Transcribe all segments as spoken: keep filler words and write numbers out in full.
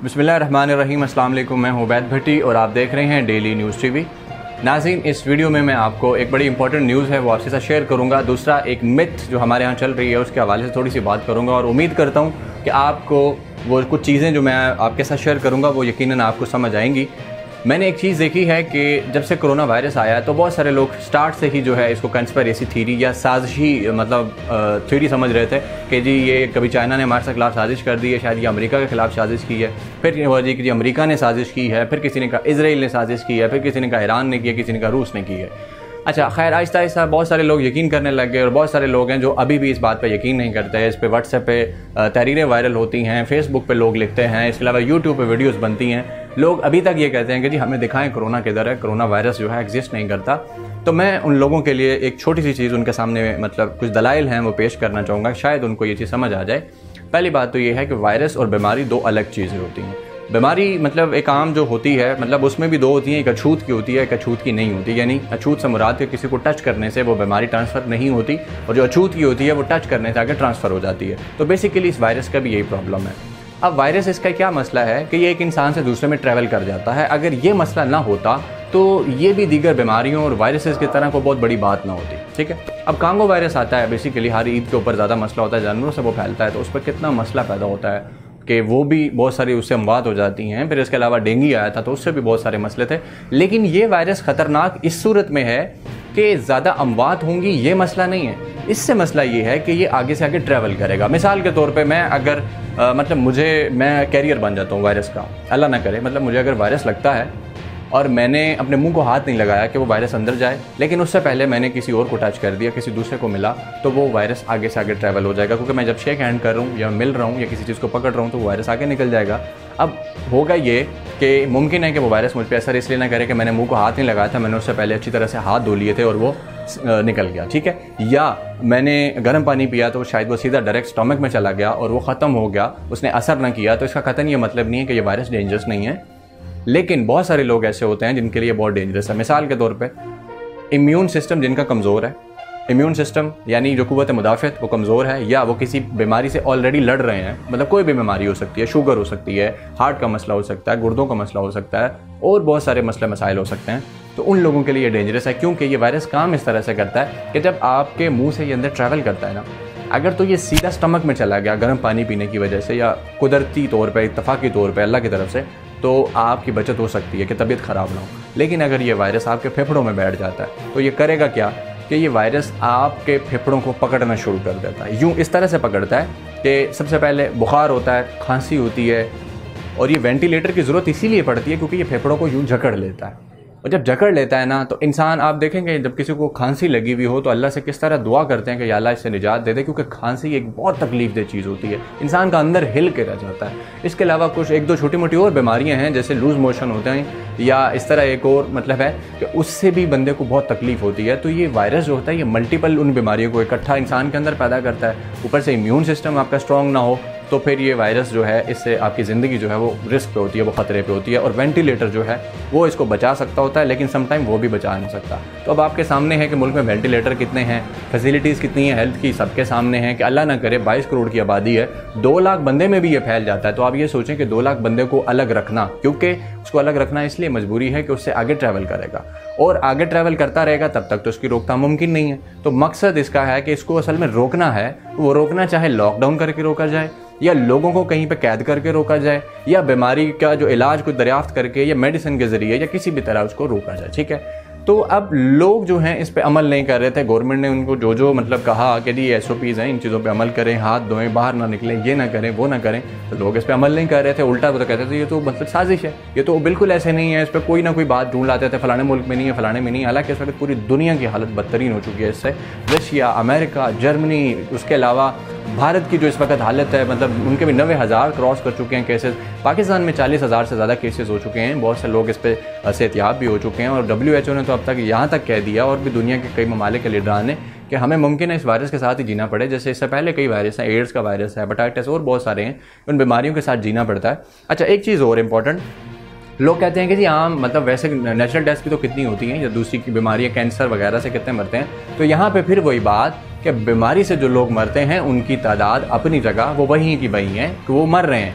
बिस्मिल्लाहिर्रहमानिर्रहीम, अस्सलाम वालेकुम। मैं हूं उबैद भट्टी और आप देख रहे हैं डेली न्यूज़ टीवी। नाज़रीन, इस वीडियो में मैं आपको एक बड़ी इंपॉर्टेंट न्यूज़ है वो आपके साथ शेयर करूंगा। दूसरा, एक मिथ जो हमारे यहाँ चल रही है उसके हवाले से थोड़ी सी बात करूंगा और उम्मीद करता हूँ कि आपको वो कुछ चीज़ें जो मैं आपके साथ शेयर करूँगा वो यकीनन आपको समझ आएंगी। मैंने एक चीज़ देखी है कि जब से कोरोना वायरस आया तो बहुत सारे लोग स्टार्ट से ही जो है इसको कंस्पिरेसी थ्योरी या साजिशी मतलब थ्योरी समझ रहे थे कि जी ये कभी चाइना ने हमारे खिलाफ साजिश कर दी है, शायद ये अमेरिका के खिलाफ साजिश की है, फिर ये हुआ जी कि जी अमेरिका ने साजिश की है, फिर किसी ने कहा इजराइल ने साजिश की है, फिर किसी ने कहा ईरान ने की है, किसी ने कहा रूस ने की है। अच्छा, खैर आहिस्ता आहिस्ता बहुत सारे लोग यकीन करने लग गए और बहुत सारे लोग हैं जो अभी भी इस बात पे यकीन नहीं करते हैं। इस पे व्हाट्सएप पे तहरीरें वायरल होती हैं, फेसबुक पे लोग लिखते हैं, इसके अलावा यूट्यूब पे वीडियोस बनती हैं। लोग अभी तक ये कहते हैं कि जी हमें दिखाएं कोरोना किधर है, कोरोना वायरस जो है एग्जिस्ट नहीं करता। तो मैं उन लोगों के लिए एक छोटी सी चीज़ उनके सामने मतलब कुछ दलाइल हैं वो पेश करना चाहूँगा, शायद उनको ये चीज़ समझ आ जाए। पहली बात तो ये है कि वायरस और बीमारी दो अलग चीज़ें होती हैं। बीमारी मतलब एक आम जो होती है मतलब उसमें भी दो होती हैं, एक अछूत की होती है, एक अछूत की नहीं होती। यानी अछूत से मुराद है किसी को टच करने से वो बीमारी ट्रांसफ़र नहीं होती और जो अछूत की होती है वो टच करने से आगे ट्रांसफ़र हो जाती है। तो बेसिकली इस वायरस का भी यही प्रॉब्लम है। अब वायरस इसका क्या मसला है कि ये एक इंसान से दूसरे में ट्रैवल कर जाता है। अगर ये मसला ना होता तो ये भी दीगर बीमारियों और वायरसेस की तरह को बहुत बड़ी बात ना होती। ठीक है, अब कांगो वायरस आता है, बेसिकली हर ईद के ऊपर ज़्यादा मसला होता है, जानवरों से वो फैलता है, तो उस पर कितना मसला पैदा होता है कि वो भी बहुत सारी उससे अमवात हो जाती हैं। फिर इसके अलावा डेंगू आया था तो उससे भी बहुत सारे मसले थे। लेकिन ये वायरस ख़तरनाक इस सूरत में है कि ज़्यादा अमवात होंगी, ये मसला नहीं है। इससे मसला ये है कि ये आगे से आगे ट्रैवल करेगा। मिसाल के तौर पे मैं अगर आ, मतलब मुझे मैं कैरियर बन जाता हूँ वायरस का, अल्लाह ना करे, मतलब मुझे अगर वायरस लगता है और मैंने अपने मुंह को हाथ नहीं लगाया कि वो वायरस अंदर जाए, लेकिन उससे पहले मैंने किसी और को टच कर दिया, किसी दूसरे को मिला, तो वो वायरस आगे से आगे ट्रैवल हो जाएगा। क्योंकि मैं जब शेक हैंड कर रहा हूँ या मिल रहा हूँ या किसी चीज़ को पकड़ रहा हूँ तो वो वायरस आगे निकल जाएगा। अब होगा ये कि मुमकिन है कि वो वायरस मुझ पर असर इसलिए ना करे कि मैंने मुंह को हाथ नहीं लगाया था, मैंने उससे पहले अच्छी तरह से हाथ धो लिए थे और वो निकल गया। ठीक है, या मैंने गर्म पानी पिया तो शायद वो सीधा डायरेक्ट स्टमक में चला गया और वो ख़त्म हो गया, उसने असर ना किया। तो इसका कतई ये मतलब नहीं है कि ये वायरस डेंजरस नहीं है, लेकिन बहुत सारे लोग ऐसे होते हैं जिनके लिए बहुत डेंजरस है। मिसाल के तौर पे इम्यून सिस्टम जिनका कमज़ोर है, इम्यून सिस्टम यानी जो कुव्वत मुदाफ़त वो कमज़ोर है, या वो किसी बीमारी से ऑलरेडी लड़ रहे हैं, मतलब कोई भी बीमारी हो सकती है, शुगर हो सकती है, हार्ट का मसला हो सकता है, गुर्दों का मसला हो सकता है और बहुत सारे मसले मसाइल हो सकते हैं। तो उन लोगों के लिए डेंजरस है, क्योंकि ये वायरस काम इस तरह से करता है कि जब आपके मुँह से ये अंदर ट्रैवल करता है ना, अगर तो ये सीधा स्टमक में चला गया गर्म पानी पीने की वजह से या कुदरती तौर पर, इत्तफाक़ी तौर पर अल्लाह की तरफ से, तो आपकी बचत हो सकती है कि तबीयत ख़राब ना हो। लेकिन अगर ये वायरस आपके फेफड़ों में बैठ जाता है तो ये करेगा क्या कि ये वायरस आपके फेफड़ों को पकड़ना शुरू कर देता है। यूँ इस तरह से पकड़ता है कि सबसे पहले बुखार होता है, खांसी होती है, और ये वेंटिलेटर की ज़रूरत इसीलिए पड़ती है क्योंकि ये फेफड़ों को यूँ जकड़ लेता है। और जब जकड़ लेता है ना तो इंसान, आप देखेंगे जब किसी को खांसी लगी हुई हो तो अल्लाह से किस तरह दुआ करते हैं कि या अल्लाह इससे निजात दे दे, क्योंकि खांसी एक बहुत तकलीफ दे चीज़ होती है, इंसान का अंदर हिल के रह जाता है। इसके अलावा कुछ एक दो छोटी मोटी और बीमारियां हैं जैसे लूज़ मोशन होते हैं या इस तरह एक और मतलब है कि उससे भी बंदे को बहुत तकलीफ होती है। तो ये वायरस जो होता है ये मल्टीपल उन बीमारियों को इकट्ठा इंसान के अंदर पैदा करता है। ऊपर से इम्यून सिस्टम आपका स्ट्रॉन्ग ना हो तो फिर ये वायरस जो है इससे आपकी ज़िंदगी जो है वो रिस्क पे होती है, वो ख़तरे पे होती है। और वेंटिलेटर जो है वो इसको बचा सकता होता है, लेकिन समटाइम वो भी बचा नहीं सकता। तो अब आपके सामने है कि मुल्क में वेंटिलेटर कितने हैं, फैसिलिटीज़ कितनी हैं हेल्थ की, सबके सामने हैं कि अल्लाह ना करे बाईस करोड़ की आबादी है, दो लाख बंदे में भी ये फैल जाता है। तो आप ये सोचें कि दो लाख बंदे को अलग रखना, क्योंकि उसको अलग रखना इसलिए मजबूरी है कि उससे आगे ट्रैवल करेगा और आगे ट्रैवल करता रहेगा तब तक तो उसकी रोकथाम मुमकिन नहीं है। तो मकसद इसका है कि इसको असल में रोकना है, वो रोकना चाहे लॉकडाउन करके रोका जाए या लोगों को कहीं पे कैद करके रोका जाए या बीमारी का जो इलाज को दरियाफ्त करके या मेडिसिन के ज़रिए या किसी भी तरह उसको रोका जाए। ठीक है, तो अब लोग जो हैं इस पे अमल नहीं कर रहे थे। गवर्नमेंट ने उनको जो जो मतलब कहा कि जी एस ओ पीज़ हैं, इन चीज़ों पे अमल करें, हाथ धोएं, बाहर ना निकलें, ये ना करें, वो ना करें, तो लोग इस पे अमल नहीं कर रहे थे। उल्टा तो कहते थे ये तो मतलब साजिश है, ये तो बिल्कुल ऐसे नहीं है, इस पर कोई ना कोई बात ढूंढ लाते थे, फलाने मुल्क में नहीं है, फलाने में नहीं है। हालांकि इस वक्त पूरी दुनिया की हालत बदतरीन हो चुकी है इससे। रशिया, अमेरिका, जर्मनी, उसके अलावा भारत की जो इस वक्त हालत है, मतलब उनके भी नबे हज़ार क्रॉस कर चुके हैं केसेस। पाकिस्तान में चालीस हज़ार से ज़्यादा केसेस हो चुके हैं, बहुत से लोग इस पर सेहतियाब भी हो चुके हैं। और डब्ल्यू एच ओ ने तो अब तक यहाँ तक कह दिया, और भी दुनिया के कई ममालिक के लीडरान ने, कि हमें मुमकिन है इस वायरस के साथ ही जीना पड़े। जैसे इससे पहले कई वायरस हैं, एड्स का वायरस है, हेपेटाइटिस और बहुत सारे हैं, उन बीमारियों के साथ जीना पड़ता है। अच्छा, एक चीज़ और इम्पॉर्टेंट, लोग कहते हैं कि जी आम मतलब वैसे नेचुरल डेथ भी तो कितनी होती हैं, या दूसरी की बीमारियाँ, कैंसर वगैरह से कितने मरते हैं। तो यहाँ पे फिर वही बात कि बीमारी से जो लोग मरते हैं उनकी तादाद अपनी जगह वो वहीं की वहीं है कि वो मर रहे हैं।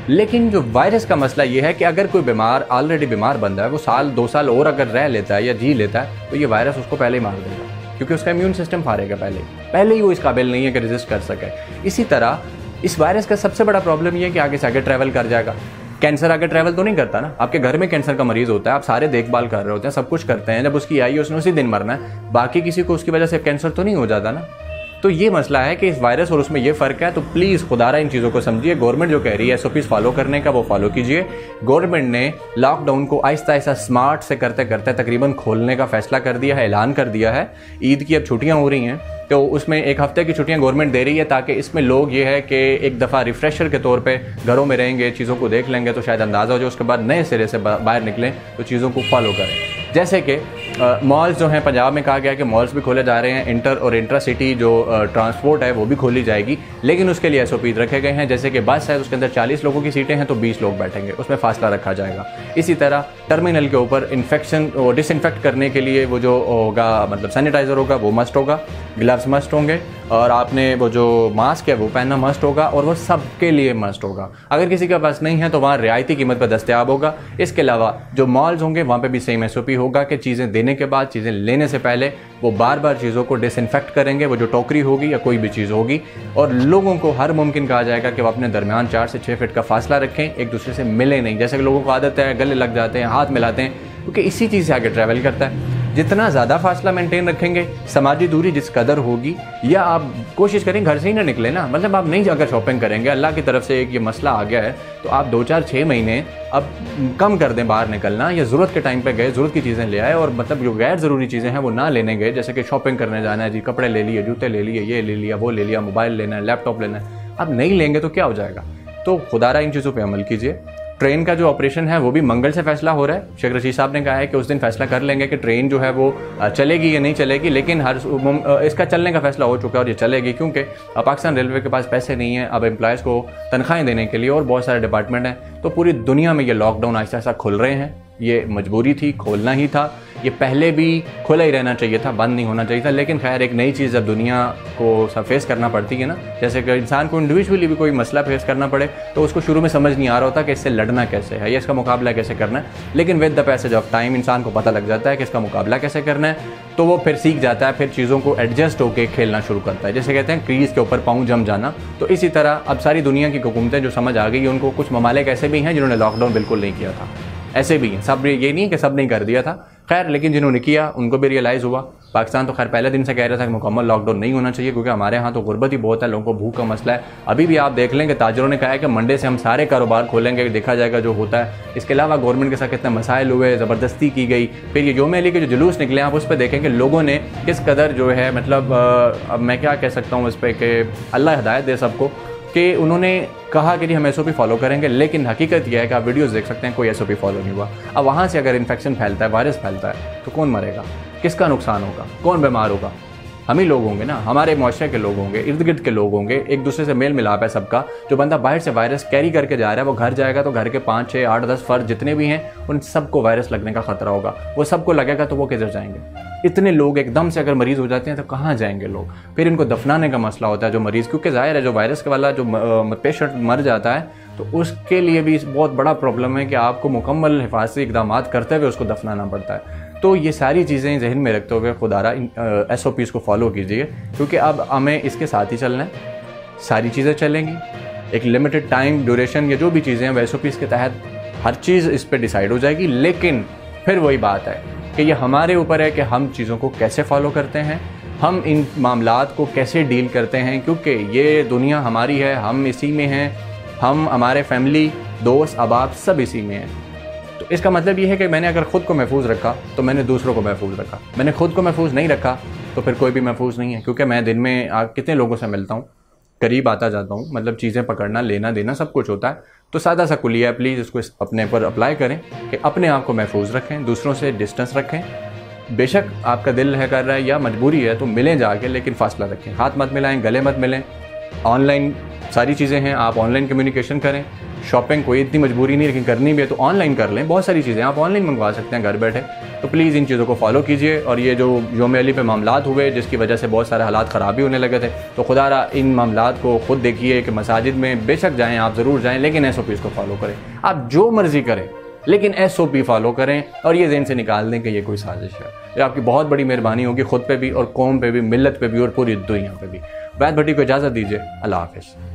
लेकिन जो वायरस का मसला ये है कि अगर कोई बीमार ऑलरेडी बीमार बंदा है, वो साल दो साल और अगर रह लेता है या जी लेता है, तो ये वायरस उसको पहले ही मार देगा, क्योंकि उसका इम्यून सिस्टम फारेगा पहले पहले ही वो इस काबिल नहीं है कि रेजिस्ट कर सके। इसी तरह इस वायरस का सबसे बड़ा प्रॉब्लम ये है कि आगे से आगे ट्रैवल कर जाएगा। कैंसर आगे ट्रैवल तो नहीं करता ना, आपके घर में कैंसर का मरीज होता है, आप सारे देखभाल कर रहे होते हैं, सब कुछ करते हैं, जब उसकी आई उसने उसी दिन मरना है, बाकी किसी को उसकी वजह से कैंसर तो नहीं हो जाता ना। तो ये मसला है कि इस वायरस और उसमें ये फ़र्क है। तो प्लीज़ खुदारा इन चीज़ों को समझिए। गवर्नमेंट जो कह रही है एस ओ पीज़ फॉलो करने का, वो फॉलो कीजिए। गवर्नमेंट ने लॉकडाउन को आहिस्ता आहिस्ता स्मार्ट से करते करते तकरीबन खोलने का फैसला कर दिया है, ऐलान कर दिया है। ईद की अब छुट्टियाँ हो रही हैं, तो उसमें एक हफ्ते की छुट्टियां गवर्नमेंट दे रही है, ताकि इसमें लोग ये है कि एक दफ़ा रिफ्रेशर के तौर पे घरों में रहेंगे, चीज़ों को देख लेंगे, तो शायद अंदाज़ा हो जाए, उसके बाद नए सिरे से बाहर निकलें तो चीज़ों को फॉलो करें। जैसे कि मॉल्स जो हैं, पंजाब में कहा गया है कि मॉल्स भी खोले जा रहे हैं, इंटर और इंट्रा सिटी जो ट्रांसपोर्ट है वो भी खोली जाएगी, लेकिन उसके लिए एस ओ पी रखे गए हैं। जैसे कि बस है, उसके अंदर चालीस लोगों की सीटें हैं तो बीस लोग बैठेंगे, उसमें फासला रखा जाएगा। इसी तरह टर्मिनल के ऊपर इन्फेक्शन और डिसइंफेक्ट करने के लिए वो जो होगा, मतलब सैनिटाइज़र होगा, वो मस्ट होगा, ग्लव्स मस्ट होंगे, और आपने वो जो मास्क है वो पहनना मस्ट होगा, और वो सबके लिए मस्ट होगा। अगर किसी के पास नहीं है तो वहाँ रियायती कीमत पर दस्तयाब होगा। इसके अलावा जो मॉल्स होंगे वहाँ पे भी सेम एस ओ पी होगा कि चीज़ें देने के बाद, चीज़ें लेने से पहले वो बार बार चीज़ों को डिसइंफेक्ट करेंगे, वो जो टोकरी होगी या कोई भी चीज़ होगी, और लोगों को हर मुमकिन कहा जाएगा कि वो अपने दरमियान चार से छः फीट का फासला रखें, एक दूसरे से मिले नहीं। जैसे कि लोगों को आदत है, गले लग जाते हैं, हाथ मिलाते हैं, क्योंकि इसी चीज़ से आगे ट्रैवल करता है। जितना ज़्यादा फासला मेंटेन रखेंगे, समाजी दूरी जिस कदर होगी, या आप कोशिश करें घर से ही ना निकले ना, मतलब आप नहीं अगर शॉपिंग करेंगे, अल्लाह की तरफ से एक ये मसला आ गया है, तो आप दो चार छः महीने अब कम कर दें बाहर निकलना, या ज़रूरत के टाइम पे गए, ज़रूरत की चीज़ें ले आए, और मतलब जो गैर ज़रूरी चीज़ें हैं वो ना लेने गए। जैसे कि शॉपिंग करने जाना है जी, कपड़े ले लिए, जूते ले लिए, ये ले लिया, वो ले लिया, मोबाइल लेना है, लैपटॉप लेना है, अब नहीं लेंगे तो क्या हो जाएगा। तो खुदारा इन चीज़ों पर अमल कीजिए। ट्रेन का जो ऑपरेशन है वो भी मंगल से फैसला हो रहा है। शेख रशीद साहब ने कहा है कि उस दिन फैसला कर लेंगे कि ट्रेन जो है वो चलेगी या नहीं चलेगी, लेकिन हर इसका चलने का फैसला हो चुका है और ये चलेगी, क्योंकि पाकिस्तान रेलवे के पास पैसे नहीं है अब एम्प्लॉयज़ को तनख्वाहें देने के लिए, और बहुत सारे डिपार्टमेंट हैं। तो पूरी दुनिया में ये लॉकडाउन आहिस्ता आहिस्ता खुल रहे हैं, ये मजबूरी थी, खोलना ही था, ये पहले भी खुला ही रहना चाहिए था, बंद नहीं होना चाहिए था। लेकिन खैर एक नई चीज़ जब दुनिया को सब फेस करना पड़ती है ना, जैसे कि इंसान को इंडिविजुअली भी कोई मसला फेस करना पड़े, तो उसको शुरू में समझ नहीं आ रहा होता कि इससे लड़ना कैसे है या इसका मुकाबला कैसे करना है। लेकिन with the passage of time इंसान को पता लग जाता है कि इसका मुकाबला कैसे करना है, तो वो फिर सीख जाता है, फिर चीज़ों को एडजस्ट होकर खेलना शुरू करता है। जैसे कहते हैं क्रीज़ के ऊपर पाँव जम जाना। तो इसी तरह अब सारी दुनिया की हुकूमतें जो समझ आ गई, उनको कुछ ममालिक ऐसे भी हैं जिन्होंने लॉकडाउन बिल्कुल नहीं किया था, ऐसे भी हैं, सब ये नहीं कि सब नहीं कर दिया था, खैर, लेकिन जिन्होंने किया उनको भी रियलाइज़ हुआ। पाकिस्तान तो खैर पहले दिन से कह रहा था कि मुकम्मल लॉकडाउन नहीं होना चाहिए, क्योंकि हमारे यहाँ तो गुर्बत ही बहुत है, लोगों को भूख का मसला है। अभी भी आप देख लें कि ताजरों ने कहा है कि मंडे से हम सारे कारोबार खोलेंगे, देखा जाएगा जो होता है। इसके अलावा गवर्नमेंट के साथ कितने मसाइल हुए, ज़बरदस्ती की गई, फिर ये योम अली के जो जुलूस निकले, आप उस पर देखेंगे लोगों ने किस कदर जो है, मतलब अब मैं क्या कह सकता हूँ इस पर कि अल्लाह हिदायत दे सबको, कि उन्होंने कहा कि जी हम एस ओ पी फॉलो करेंगे, लेकिन हकीकत यह है कि आप वीडियोस देख सकते हैं कोई एस ओ पी फॉलो नहीं हुआ। अब वहाँ से अगर इन्फेक्शन फैलता है, वायरस फैलता है, तो कौन मरेगा, किसका नुकसान होगा, कौन बीमार होगा? हम ही लोग होंगे ना, हमारे मुआशरे के लोग होंगे, इर्द गिर्द के लोग होंगे, एक दूसरे से मेल मिलाप है सबका। जो बंदा बाहर से वायरस कैरी करके जा रहा है, वो घर जाएगा तो घर के पाँच छः आठ दस फर्द जितने भी हैं, उन सबको वायरस लगने का खतरा होगा। वो सबको लगेगा तो वो किधर जाएंगे? इतने लोग एकदम से अगर मरीज़ हो जाते हैं तो कहाँ जाएंगे लोग? फिर इनको दफनाने का मसला होता है जो मरीज़, क्योंकि जाहिर है जो वायरस वाला जो पेशेंट मर जाता है तो उसके लिए भी बहुत बड़ा प्रॉब्लम है कि आपको मुकम्मल हिफाजती इक़दाम करते हुए उसको दफनाना पड़ता है। तो ये सारी चीज़ें जहन में रखते हुए खुदारा एस ओ पीज़ को फॉलो कीजिए, क्योंकि अब हमें इसके साथ ही चलना है। सारी चीज़ें चलेंगी, एक लिमिटेड टाइम ड्यूरेशन, या जो भी चीज़ें हैं एस ओ पीज़ के तहत हर चीज़ इस पर डिसाइड हो जाएगी। लेकिन फिर वही बात है कि ये हमारे ऊपर है कि हम चीज़ों को कैसे फॉलो करते हैं, हम इन मामलात को कैसे डील करते हैं, क्योंकि ये दुनिया हमारी है, हम इसी में हैं, हम हमारे फैमिली दोस्त अहबाब सब इसी में हैं। तो इसका मतलब ये है कि मैंने अगर ख़ुद को महफूज रखा तो मैंने दूसरों को महफूज रखा, मैंने खुद को महफूज नहीं रखा तो फिर कोई भी महफूज नहीं है। क्योंकि मैं दिन में आ, कितने लोगों से मिलता हूँ, करीब आता जाता हूँ, मतलब चीज़ें पकड़ना, लेना देना सब कुछ होता है। तो सादा सा कुलिया है, प्लीज़ इसको अपने पर अप्लाई करें कि अपने आप को महफूज रखें, दूसरों से डिस्टेंस रखें। बेशक आपका दिल है कर रहा है या मजबूरी है तो मिलें जाके, लेकिन फासला रखें, हाथ मत मिलाएं, गले मत मिलें। ऑनलाइन सारी चीज़ें हैं, आप ऑनलाइन कम्युनिकेशन करें, शॉपिंग कोई इतनी मजबूरी नहीं, लेकिन करनी भी है तो ऑनलाइन कर लें। बहुत सारी चीज़ें आप ऑनलाइन मंगवा सकते हैं घर बैठे। तो प्लीज़ इन चीज़ों को फॉलो कीजिए। और ये जो योम अली पे मामलात हुए जिसकी वजह से बहुत सारे हालात ख़राब भी होने लगे थे, तो खुदारा इन मामलात को खुद देखिए कि मसाजिद में बेशक जाएँ, आप ज़रूर जाएँ, लेकिन एस ओ पीज़ को फॉलो करें। आप जो मर्ज़ी करें लेकिन एस ओ पी फॉलो करें और ये ज़हन से निकाल दें कि ये कोई साजिश है। ये आपकी बहुत बड़ी मेहरबानी होगी खुद पे भी और कौम पे भी, मिल्लत पे भी और पूरी दुनिया पे भी। वैद भट्टी को इजाज़त दीजिए। अल्लाह हाफ़िज़।